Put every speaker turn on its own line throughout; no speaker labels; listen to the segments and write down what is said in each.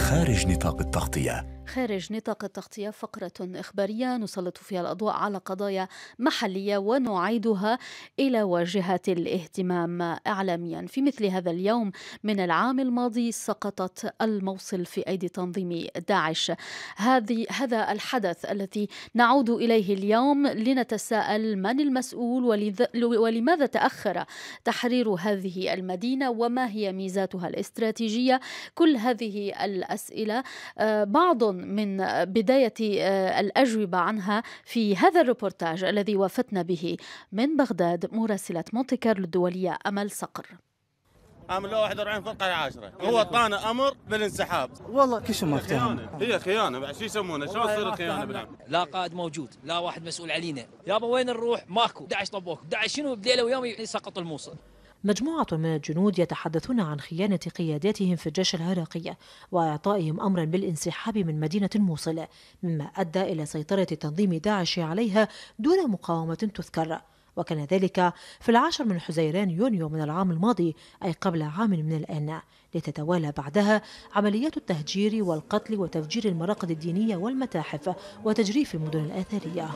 خارج نطاق التغطية.
خارج نطاق التغطية فقرة إخبارية نسلط فيها الأضواء على قضايا محلية ونعيدها إلى واجهة الاهتمام إعلاميا. في مثل هذا اليوم من العام الماضي سقطت الموصل في أيدي تنظيم داعش. هذا الحدث الذي نعود إليه اليوم لنتساءل من المسؤول ولماذا تأخر تحرير هذه المدينة وما هي ميزاتها الاستراتيجية. كل هذه الأسئلة بعض من بداية الأجوبة عنها في هذا الريبورتاج الذي وافدنا به من بغداد مراسلة مونتي كارلو الدولية أمل صقر.
عامل له 41 فرقة 10 هو طانا أمر بالانسحاب.
والله كل شيء ما افتهم.
هي خيانة بعد شو يسمونه شلون تصير الخيانة بالعام؟
لا قائد موجود لا واحد مسؤول علينا. يابا وين نروح؟ ماكو. داعش طبوك. داعش شنو بليلة ويوم يسقط الموصل.
مجموعة من الجنود يتحدثون عن خيانة قياداتهم في الجيش العراقي وإعطائهم أمرا بالانسحاب من مدينة الموصل، مما أدى إلى سيطرة تنظيم داعش عليها دون مقاومة تذكر. وكان ذلك في 10 من حزيران يونيو من العام الماضي، أي قبل عام من الآن، لتتوالى بعدها عمليات التهجير والقتل وتفجير المراقد الدينية والمتاحف وتجريف المدن الآثرية.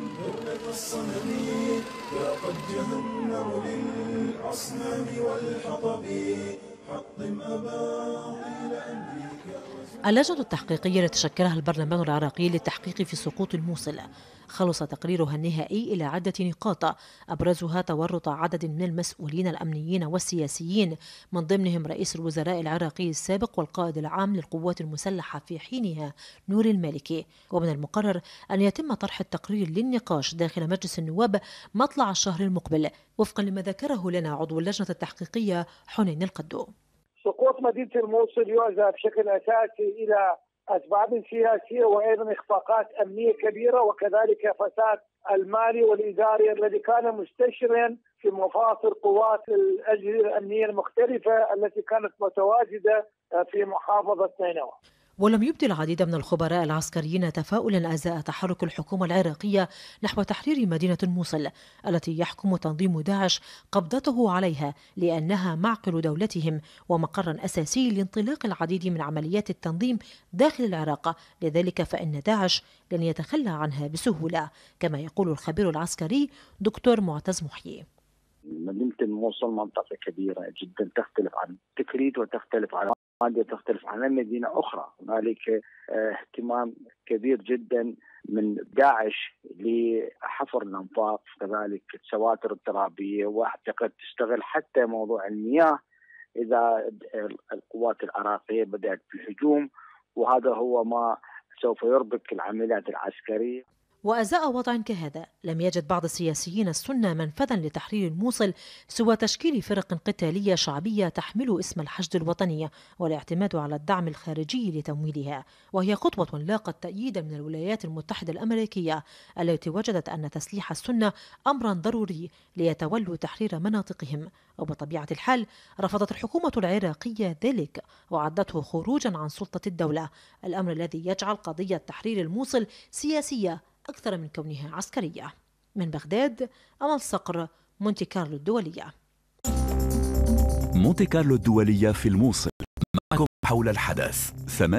اللجنة التحقيقية التي شكلها البرلمان العراقي للتحقيق في سقوط الموصل خلص تقريرها النهائي إلى عدة نقاط، أبرزها تورط عدد من المسؤولين الأمنيين والسياسيين، من ضمنهم رئيس الوزراء العراقي السابق والقائد العام للقوات المسلحة في حينها نور المالكي. ومن المقرر أن يتم طرح التقرير للنقاش داخل مجلس النواب مطلع الشهر المقبل، وفقا لما ذكره لنا عضو اللجنة التحقيقية حنين القدو.
سقوط مدينة الموصل يوجه بشكل أساسي إلى أسباب سياسية وأيضا إخفاقات أمنية كبيرة، وكذلك فساد المالي والإداري الذي كان مستشرا في مفاصل قوات الأجهزة الأمنية المختلفة التي كانت متواجدة في محافظة نينوى.
ولم يبدي العديد من الخبراء العسكريين تفاؤلا أزاء تحرك الحكومة العراقية نحو تحرير مدينة الموصل التي يحكم تنظيم داعش قبضته عليها، لأنها معقل دولتهم ومقرا أساسي لانطلاق العديد من عمليات التنظيم داخل العراق. لذلك فإن داعش لن يتخلى عنها بسهولة، كما يقول الخبير العسكري دكتور معتز محيي.
مدينة الموصل منطقة كبيرة جدا، تختلف عن تكريت وتختلف عن مادة، تختلف عن مدينة أخرى. هنالك اهتمام كبير جدا من داعش لحفر الأنفاق، كذلك السواتر الترابية، واعتقد تشتغل حتى موضوع المياه إذا القوات العراقية بدأت بالهجوم، وهذا هو ما سوف يربك العمليات العسكرية.
وأزاء وضع كهذا لم يجد بعض السياسيين السنة منفذا لتحرير الموصل سوى تشكيل فرق قتالية شعبية تحمل اسم الحشد الوطني والاعتماد على الدعم الخارجي لتمويلها، وهي خطوة لاقت تأييدا من الولايات المتحدة الأمريكية التي وجدت أن تسليح السنة أمرا ضروري ليتولوا تحرير مناطقهم. وبطبيعة الحال رفضت الحكومة العراقية ذلك وعدته خروجا عن سلطة الدولة، الأمر الذي يجعل قضية تحرير الموصل سياسية أكثر من كونها عسكرية. من بغداد أمل صقر، مونتي كارلو الدولية.
مونتي كارلو الدولية في الموصل، معكم حول الحدث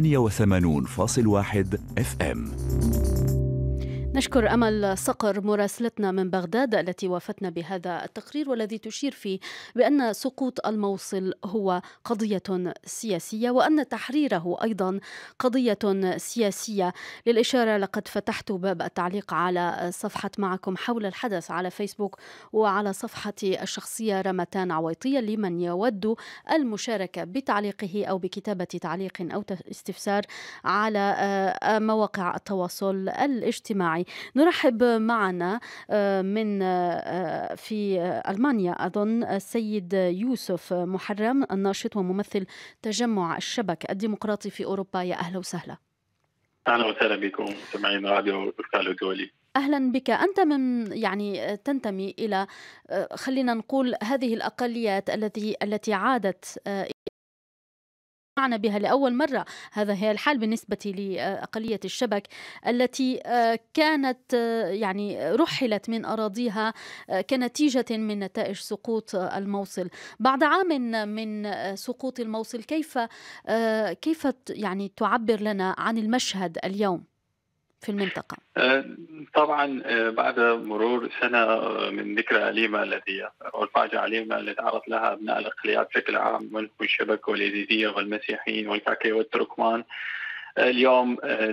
88.1 FM.
نشكر أمل صقر مراسلتنا من بغداد التي وافتنا بهذا التقرير والذي تشير فيه بأن سقوط الموصل هو قضية سياسية وأن تحريره أيضا قضية سياسية. للإشارة لقد فتحت باب التعليق على صفحة معكم حول الحدث على فيسبوك وعلى صفحتي الشخصية رمتان عويطية لمن يود المشاركة بتعليقه أو بكتابة تعليق أو استفسار على مواقع التواصل الاجتماعي. نرحب معنا من في ألمانيا أظن السيد يوسف محرم، الناشط وممثل تجمع الشبك الديمقراطي في أوروبا. يا أهلا وسهلا.
أهلا وسهلا بكم سمعين راديو كارلو الدولي.
أهلا بك. أنت من تنتمي إلى خلينا نقول هذه الأقليات التي عادت معنا بها لأول مرة. هذا هي الحال بالنسبة لأقلية الشبك التي كانت يعني رحلت من أراضيها كنتيجة من نتائج سقوط الموصل. بعد عام من سقوط الموصل، كيف يعني تعبر لنا عن المشهد اليوم في المنطقة؟
طبعا بعد مرور سنة من ذكرى أليمة أو الفاجعة أليمة التي تعرض لها أبناء الأقليات بشكل عام من الشبك واليزيدية والمسيحيين والكاكي والتركمان، اليوم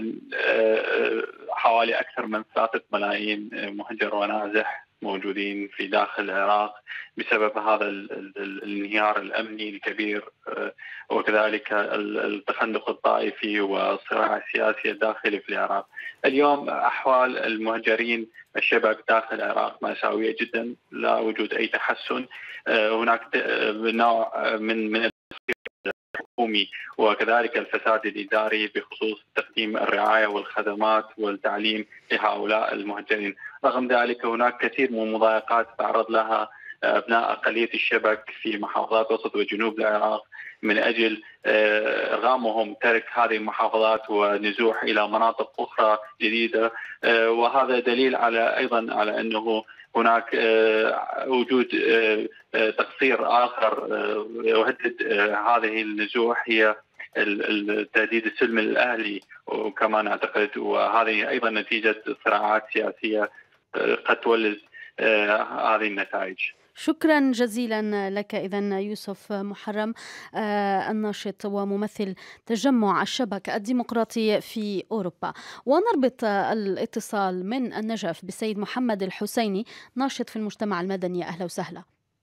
حوالي أكثر من 3 ملايين مهجر ونازح موجودين في داخل العراق بسبب هذا الانهيار الأمني الكبير، وكذلك التخندق الطائفي والصراع السياسي الداخلي في العراق. اليوم أحوال المهجرين الشبك داخل العراق مأساوية جدا، لا وجود أي تحسن. هناك نوع من الحكومي وكذلك الفساد الإداري بخصوص تقديم الرعاية والخدمات والتعليم لهؤلاء المهجرين. رغم ذلك هناك كثير من المضايقات تعرض لها أبناء أقلية الشبك في محافظات وسط وجنوب العراق من أجل إرغامهم ترك هذه المحافظات ونزوح إلى مناطق أخرى جديدة، وهذا دليل أيضا على أنه هناك وجود تقصير آخر يهدد هذه النزوح، هي التهديد السلمي الأهلي وكما نعتقد، وهذه أيضا نتيجة صراعات سياسية قد تولد هذه النتائج.
شكرا جزيلا لك إذن يوسف محرم، الناشط وممثل تجمع الشبك الديمقراطي في أوروبا. ونربط الاتصال من النجف بالسيد محمد الحسيني، ناشط في المجتمع المدني. أهلا وسهلا.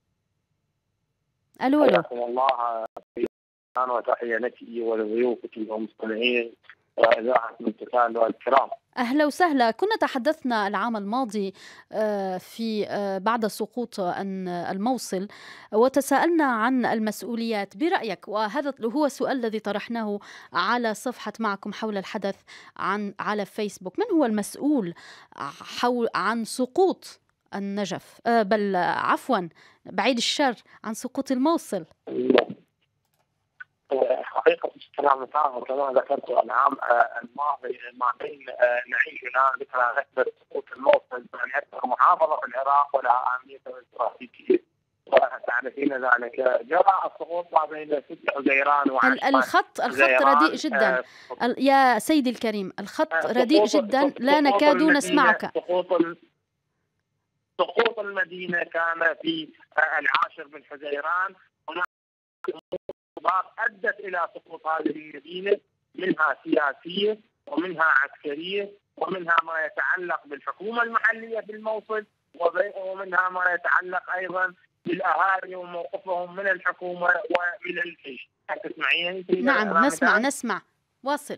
ألو.
حياكم الله، وتحية لك ولضيوفك والمستمعين وإذاعة منتخبنا الكرام.
أهلا وسهلا. كنا تحدثنا العام الماضي في بعد سقوط الموصل وتساءلنا عن المسؤوليات برأيك، وهذا هو السؤال الذي طرحناه على صفحة معكم حول الحدث على فيسبوك. من هو المسؤول عن سقوط النجف، بل عفوا بعيد الشر عن سقوط الموصل؟
حقيقة الكلام معه كما ذكرت العام الماضي ما بين نعيش الآن ذكرى نكبة سقوط الموصل من أكثر محافظة في العراق ولها أهمية استراتيجية، وتعرفين ذلك. جرى السقوط ما بين 6 حزيران
الخط رديء جدا يا سيدي الكريم، الخط رديء جدا، لا نكاد نسمعك.
سقوط المدينة كان في 10 من حزيران. هناك أدت إلى سقوط هذه المدينة، منها سياسية ومنها عسكرية ومنها ما يتعلق بالحكومة المحلية في الموصل ومنها ما يتعلق أيضا بالأهالي وموقفهم من الحكومة ومن الجيش. تسمعين؟
نعم نسمع واصل.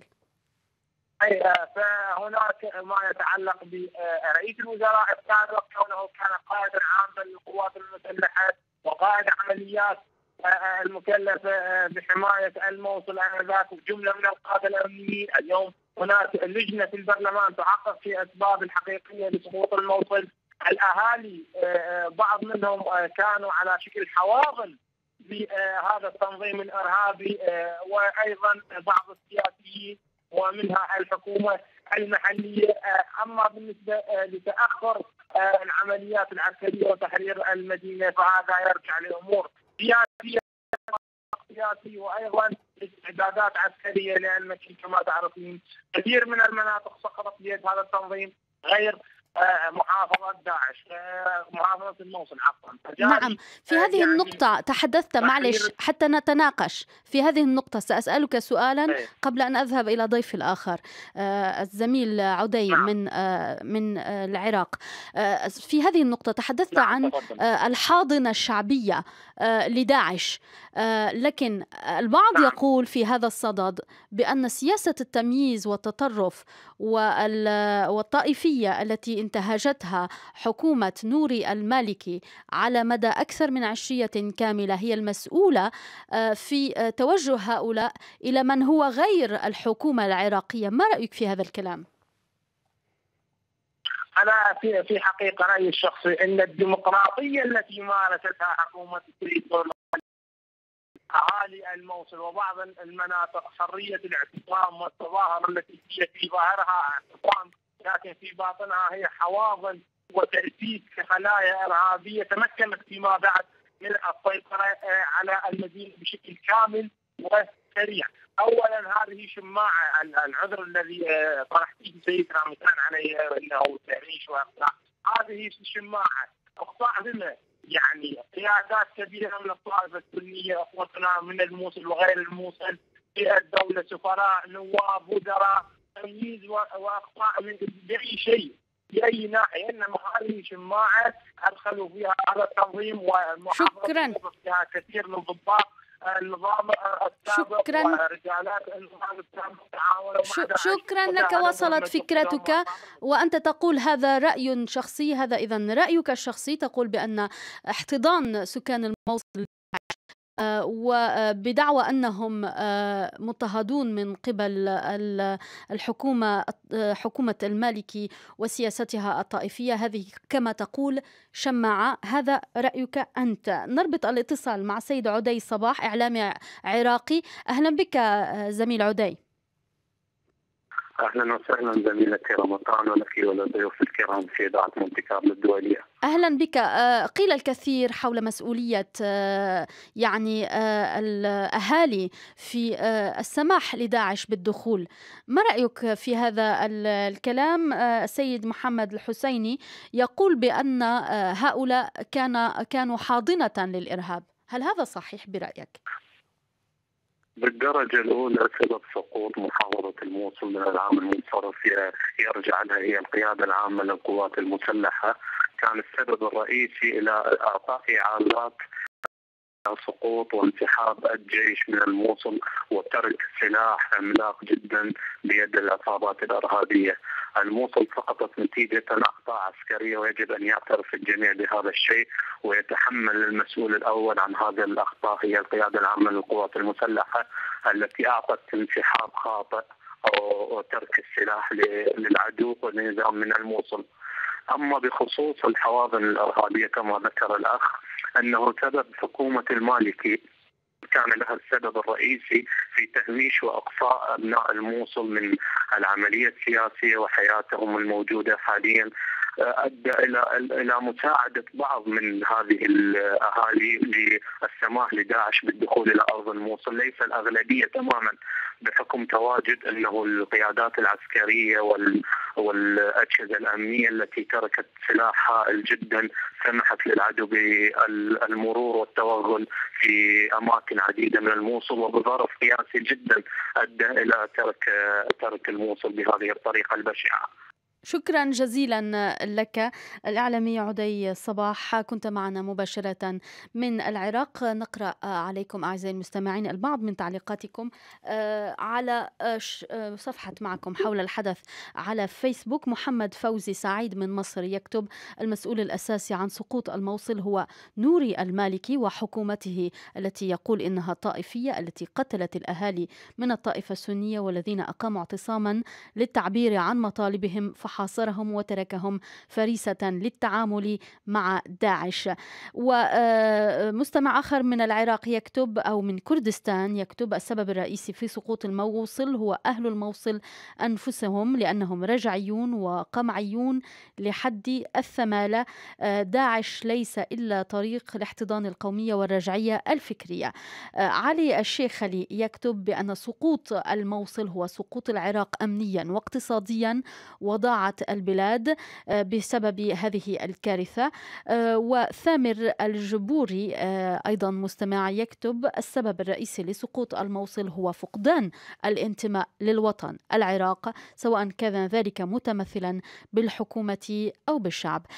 فهناك ما يتعلق برئيس الوزراء السابق كونه كان قائدا عاما للقوات المسلحة وقائد عمليات المكلفة بحماية الموصل آنذاك، وجملة من القادة الأمنيين. اليوم هناك لجنة في البرلمان تحقق في أسباب الحقيقية لسقوط الموصل. الأهالي بعض منهم كانوا على شكل حواضن بهذا التنظيم الإرهابي، وأيضا بعض السياسيين ومنها الحكومة المحلية. أما بالنسبة لتأخر العمليات العسكرية وتحرير المدينة فهذا يرجع لأمور سياسي وأيضا استعدادات عسكرية، لأن كما تعرفين كثير من المناطق سقطت بيد هذا التنظيم غير محافظة داعش، محافظة الموصل عفوا.
نعم، في هذه النقطة تحدثت، معلش حتى نتناقش في هذه النقطة. سأسألك سؤالا قبل أن أذهب إلى ضيف الآخر الزميل عدي من العراق. في هذه النقطة تحدثت عن الحاضنة الشعبية لداعش، لكن البعض يقول في هذا الصدد بأن سياسة التمييز والتطرف والطائفية التي انتهجتها حكومة نوري المالكي على مدى أكثر من 20 كاملة هي المسؤولة في توجه هؤلاء إلى من هو غير الحكومة العراقية. ما رأيك في هذا الكلام؟
أنا في حقيقة رأيي الشخصي أن الديمقراطية التي مارستها حكومة اهالي الموصل وبعض المناطق حريه الاعتصام والتظاهر التي هي في ظاهرها اعتصام لكن في باطنها هي حواضن وتأسيس كخلايا ارهابيه تمكنت فيما بعد من السيطره على المدينه بشكل كامل وسريع. اولا هذه شماعه العذر الذي طرحته سيدنا مثلا عليه انه تهريش واقطاع، هذه شماعه اقطاع بما يعني قيادات كبيره من الطائفه السنيه اخوتنا من الموصل وغير الموصل في الدوله، سفراء، نواب، وزراء، تمييز واقطاع من باي شيء باي ناحيه، انما هذه شماعه ادخلوا فيها هذا التنظيم ومحافظه فيها كثير من ضباط النظام السابق ورجالات النظام السابق تعاونوا معنا.
شكرا لك، وصلت فكرتك وأنت تقول هذا رأي شخصي. هذا إذن رأيك الشخصي، تقول بأن احتضان سكان الموصل وبدعوى أنهم مضطهدون من قبل حكومة المالكي وسياستها الطائفية، هذه كما تقول شماعة. هذا رأيك أنت. نربط الاتصال مع سيد عدي صباح، إعلامي عراقي. أهلا بك زميل عدي.
اهلا وسهلا زميلتي رمضان ولك وللضيوف الكرام في اذاعه مونتي كارلو الدوليه.
اهلا بك. قيل الكثير حول مسؤوليه يعني الاهالي في السماح لداعش بالدخول. ما رايك في هذا الكلام؟ السيد محمد الحسيني يقول بان هؤلاء كانوا حاضنه للارهاب، هل هذا صحيح برايك؟
بالدرجة الأولى سبب سقوط محافظة الموصل من العام المنصرف يرجع لها هي القيادة العامة للقوات المسلحة، كان السبب الرئيسي إلى إعطاء إعازات سقوط وانسحاب الجيش من الموصل وترك سلاح عملاق جدا بيد العصابات الإرهابية. الموصل سقطت نتيجة أخطاء عسكرية ويجب أن يعترف الجميع بهذا الشيء ويتحمل المسؤول الأول عن هذه الأخطاء هي القيادة العامة للقوات المسلحة التي أعطت انسحاب خاطئ وترك السلاح للعدو والنظام من الموصل. أما بخصوص الحواضن الإرهابية كما ذكر الأخ أنه سبب حكومة المالكي كان لها السبب الرئيسي في تهميش وإقصاء أبناء الموصل من العملية السياسية وحياتهم الموجودة حاليا، أدى إلى مساعدة بعض من هذه الأهالي للسماح لداعش بالدخول إلى أرض الموصل، ليس الأغلبية تماما بحكم تواجد أنه القيادات العسكرية والأجهزة الأمنية التي تركت سلاح هائل جدا سمحت للعدو بالمرور والتوغل في أماكن عديدة من الموصل، وبظرف قياسي جدا أدى إلى ترك الموصل بهذه الطريقة البشعة.
شكرا جزيلا لك الإعلامي عدي صباح، كنت معنا مباشرة من العراق. نقرأ عليكم أعزائي المستمعين البعض من تعليقاتكم على صفحة معكم حول الحدث على فيسبوك. محمد فوزي سعيد من مصر يكتب: المسؤول الأساسي عن سقوط الموصل هو نوري المالكي وحكومته التي يقول إنها طائفية، التي قتلت الأهالي من الطائفة السنية والذين أقاموا اعتصاما للتعبير عن مطالبهم حاصرهم وتركهم فريسة للتعامل مع داعش. ومستمع آخر من العراق يكتب، أو من كردستان يكتب: السبب الرئيسي في سقوط الموصل هو أهل الموصل أنفسهم لأنهم رجعيون وقمعيون لحد الثمالة. داعش ليس إلا طريق لاحتضان القومية والرجعية الفكرية. علي الشيخلي يكتب بأن سقوط الموصل هو سقوط العراق أمنيا واقتصاديا وضاعت البلاد بسبب هذه الكارثة. وثامر الجبوري أيضا مستمع يكتب: السبب الرئيسي لسقوط الموصل هو فقدان الانتماء للوطن العراق، سواء كان ذلك متمثلا بالحكومة أو بالشعب.